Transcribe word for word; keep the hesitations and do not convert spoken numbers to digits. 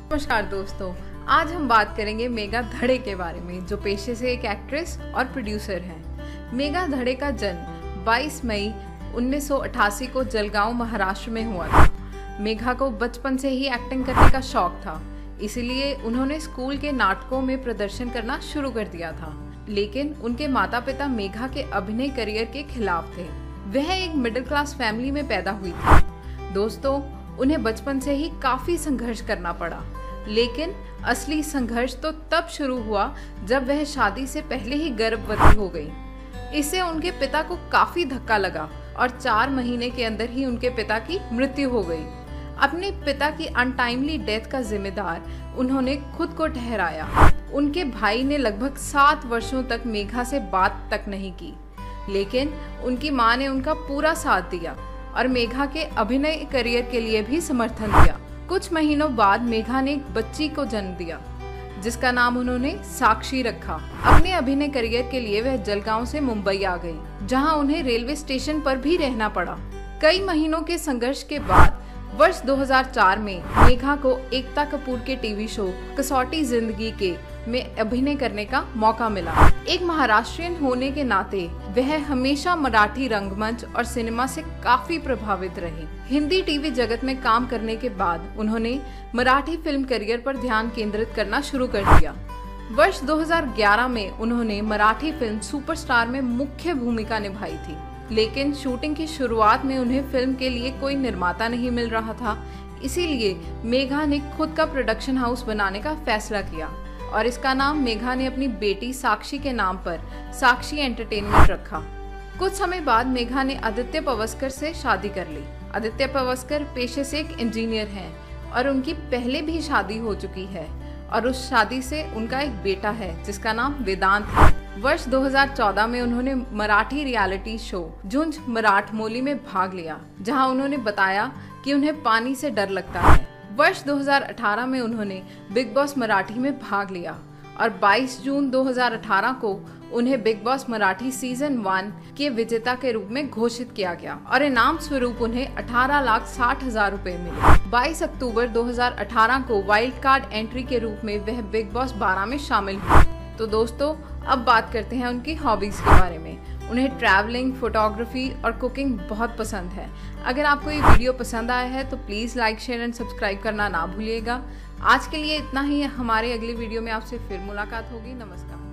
नमस्कार दोस्तों, आज हम बात करेंगे मेघा धड़े के बारे में, जो पेशे से एक एक्ट्रेस और प्रोड्यूसर हैं। मेघा धड़े का जन्म बाईस मई उन्नीस सौ अठासी को जलगांव महाराष्ट्र में हुआ था। मेघा को बचपन से ही एक्टिंग करने का शौक था, इसीलिए उन्होंने स्कूल के नाटकों में प्रदर्शन करना शुरू कर दिया था। लेकिन उनके माता पिता मेघा के अभिनय करियर के खिलाफ थे। वह एक मिडिल क्लास फैमिली में पैदा हुई थी। दोस्तों, उन्हें बचपन से ही काफी संघर्ष करना पड़ा, लेकिन असली संघर्ष तो तब शुरू हुआ जब वह शादी से पहले ही गर्भवती हो गई। इससे उनके पिता को काफी धक्का लगा और चार महीने के अंदर ही उनके पिता की मृत्यु हो गई। अपने पिता की अनटाइमली डेथ का जिम्मेदार उन्होंने खुद को ठहराया। उनके भाई ने लगभग सात वर्षों तक मेघा से बात तक नहीं की, लेकिन उनकी मां ने उनका पूरा साथ दिया और मेघा के अभिनय करियर के लिए भी समर्थन दिया। कुछ महीनों बाद मेघा ने एक बच्ची को जन्म दिया, जिसका नाम उन्होंने साक्षी रखा। अपने अभिनय करियर के लिए वह जलगांव से मुंबई आ गई, जहां उन्हें रेलवे स्टेशन पर भी रहना पड़ा। कई महीनों के संघर्ष के बाद वर्ष दो हज़ार चार में मेघा को एकता कपूर के टीवी शो कसौटी जिंदगी के में अभिनय करने का मौका मिला। एक महाराष्ट्रियन होने के नाते वह हमेशा मराठी रंगमंच और सिनेमा से काफी प्रभावित रही। हिंदी टीवी जगत में काम करने के बाद उन्होंने मराठी फिल्म करियर पर ध्यान केंद्रित करना शुरू कर दिया। वर्ष दो हज़ार ग्यारह में उन्होंने मराठी फिल्म सुपरस्टार में मुख्य भूमिका निभाई थी, लेकिन शूटिंग की शुरुआत में उन्हें फिल्म के लिए कोई निर्माता नहीं मिल रहा था। इसीलिए मेघा ने खुद का प्रोडक्शन हाउस बनाने का फैसला किया और इसका नाम मेघा ने अपनी बेटी साक्षी के नाम पर साक्षी एंटरटेनमेंट रखा। कुछ समय बाद मेघा ने आदित्य पवस्कर से शादी कर ली। आदित्य पवस्कर पेशे से एक इंजीनियर हैं और उनकी पहले भी शादी हो चुकी है और उस शादी से उनका एक बेटा है जिसका नाम वेदांत है। वर्ष दो हज़ार चौदह में उन्होंने मराठी रियलिटी शो झुंझ मराठमोली में भाग लिया, जहां उन्होंने बताया कि उन्हें पानी से डर लगता है। वर्ष दो हज़ार अठारह में उन्होंने बिग बॉस मराठी में भाग लिया और बाईस जून दो हज़ार अठारह को उन्हें Bigg Boss Marathi season one के विजेता के रूप में घोषित किया गया और इनाम स्वरूप उन्हें अठारह लाख साठ हजार रूपए मिले। बाईस अक्टूबर दो हज़ार अठारह को वाइल्ड कार्ड एंट्री के रूप में वह बिग बॉस बारह में शामिल हुई। तो दोस्तों, अब बात करते हैं उनकी हॉबीज के बारे में। उन्हें ट्रैवलिंग, फोटोग्राफी और कुकिंग बहुत पसंद है। अगर आपको ये वीडियो पसंद आया है तो please like, share and subscribe करना ना भूलिएगा। आज के लिए इतना ही। हमारे अगली वीडियो में आपसे फिर मुलाकात होगी। नमस्कार।